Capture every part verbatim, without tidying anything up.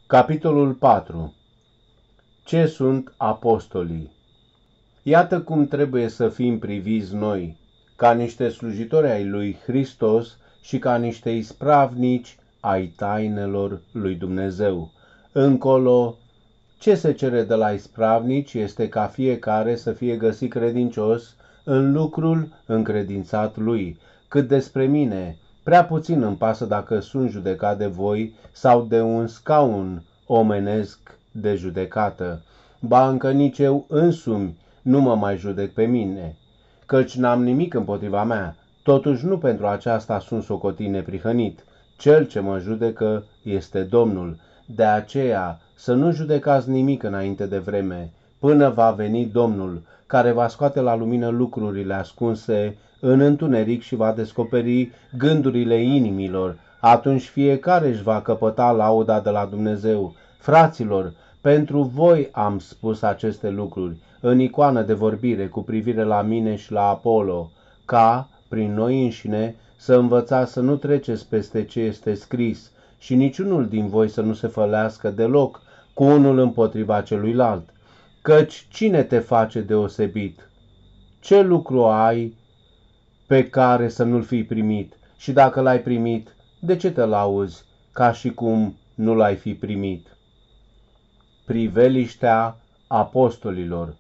Capitolul patru. Ce sunt apostolii? Iată cum trebuie să fim priviți noi, ca niște slujitori ai lui Hristos și ca niște ispravnici ai tainelor lui Dumnezeu. Încolo, ce se cere de la ispravnici este ca fiecare să fie găsit credincios în lucrul încredințat lui. Cât despre mine, prea puțin îmi pasă dacă sunt judecat de voi sau de un scaun omenesc de judecată. Ba încă nici eu însumi nu mă mai judec pe mine, căci n-am nimic împotriva mea, totuși nu pentru aceasta sunt socotit neprihănit. Cel ce mă judecă este Domnul. De aceea să nu judecați nimic înainte de vreme, până va veni Domnul, care va scoate la lumină lucrurile ascunse în întuneric și va descoperi gândurile inimilor. Atunci fiecare își va căpăta lauda de la Dumnezeu. Fraților, pentru voi am spus aceste lucruri în icoană de vorbire cu privire la mine și la Apollo, ca, prin noi înșine, să învățați să nu treceți peste ce este scris și niciunul din voi să nu se fălească deloc cu unul împotriva celuilalt. Căci cine te face deosebit? Ce lucru ai pe care să nu-l fi primit? Și dacă l-ai primit, de ce te lauzi ca și cum nu l-ai fi primit? Priveliștea apostolilor.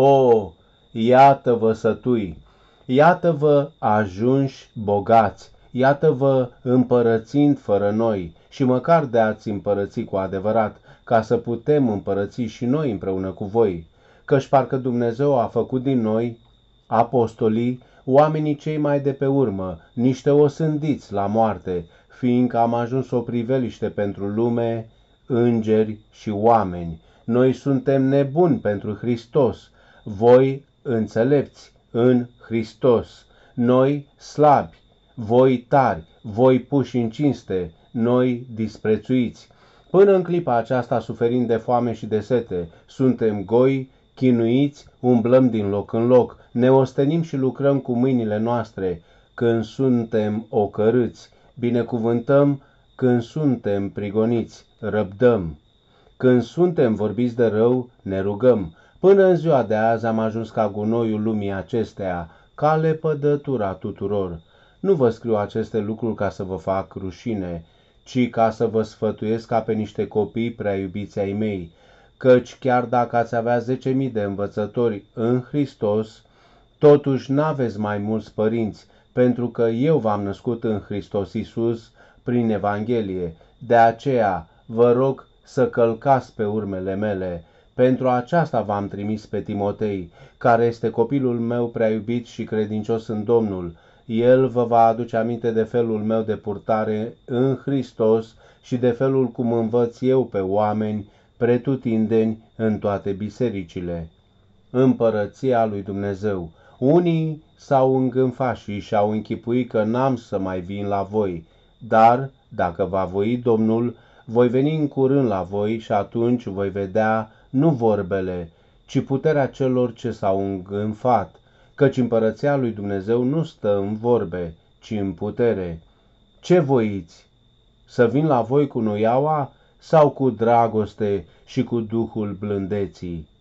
O, iată-vă sătui, iată-vă ajunși bogați, iată-vă împărățind fără noi și măcar de ați împărăți cu adevărat, ca să putem împărăți și noi împreună cu voi, căci parcă Dumnezeu a făcut din noi, apostolii, oamenii cei mai de pe urmă, niște osândiți la moarte, fiindcă am ajuns o priveliște pentru lume, îngeri și oameni. Noi suntem nebuni pentru Hristos, voi înțelepți în Hristos, noi slabi, voi tari, voi puși în cinste, noi disprețuiți. Până în clipa aceasta, suferind de foame și de sete, suntem goi, chinuiți, umblăm din loc în loc, ne ostenim și lucrăm cu mâinile noastre. Când suntem ocărâți, binecuvântăm, când suntem prigoniți, răbdăm. Când suntem vorbiți de rău, ne rugăm. Până în ziua de azi am ajuns ca gunoiul lumii acesteia, ca lepădătura tuturor. Nu vă scriu aceste lucruri ca să vă fac rușine, ci ca să vă sfătuiesc ca pe niște copii prea iubiți ai mei, căci chiar dacă ați avea zece mii de învățători în Hristos, totuși n-aveți mai mulți părinți, pentru că eu v-am născut în Hristos Iisus prin Evanghelie. De aceea vă rog să călcați pe urmele mele. Pentru aceasta v-am trimis pe Timotei, care este copilul meu prea iubit și credincios în Domnul. El vă va aduce aminte de felul meu de purtare în Hristos și de felul cum învăț eu pe oameni pretutindeni în toate bisericile. Împărăția lui Dumnezeu. Unii s-au îngânfat și și-au închipuit că n-am să mai vin la voi, dar, dacă va voi Domnul, voi veni în curând la voi și atunci voi vedea nu vorbele, ci puterea celor ce s-au îngânfat, căci împărăția lui Dumnezeu nu stă în vorbe, ci în putere. Ce voiți? Să vin la voi cu noiaua sau cu dragoste și cu duhul blândeții?